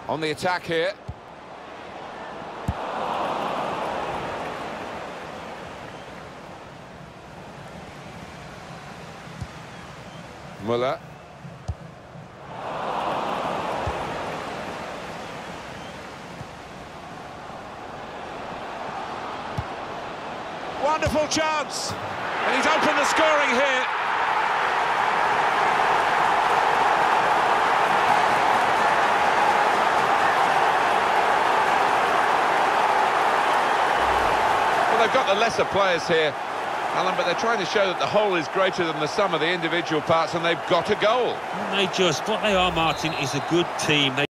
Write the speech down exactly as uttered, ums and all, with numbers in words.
On the attack here. Muller. Wonderful chance, and he's opened the scoring here. Well, they've got the lesser players here, Alan, but they're trying to show that the whole is greater than the sum of the individual parts, and they've got a goal. They just, what they are, Martin, is a good team. They